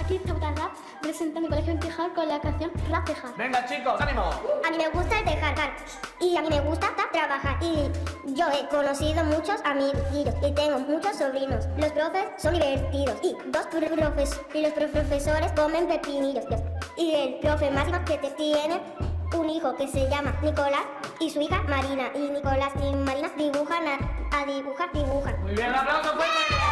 Aquí Tauta Rap presenta mi colegio en Tejar con la canción Rap Tejar. Venga chicos, ánimo. A mí me gusta el tejar y a mí me gusta trabajar y yo he conocido muchos amiguitos y tengo muchos sobrinos. Los profes son divertidos y los profesores comen pepinillos y el profe máximo que tiene un hijo que se llama Nicolás y su hija Marina y Nicolás y Marina dibujan. Muy bien, un aplauso fuerte.